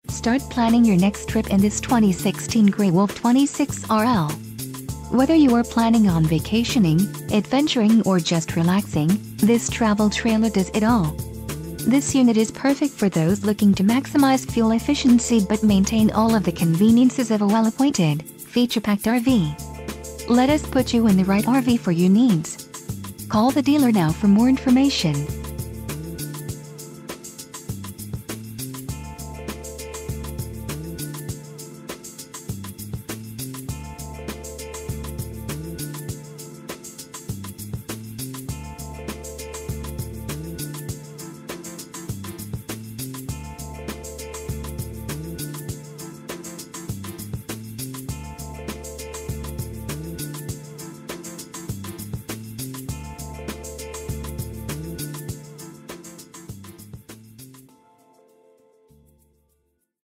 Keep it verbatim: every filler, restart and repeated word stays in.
Start planning your next trip in this twenty sixteen Grey Wolf twenty-six R L. Whether you are planning on vacationing, adventuring or just relaxing, this travel trailer does it all. This unit is perfect for those looking to maximize fuel efficiency but maintain all of the conveniences of a well-appointed, feature-packed R V. Let us put you in the right R V for your needs. Call the dealer now for more information.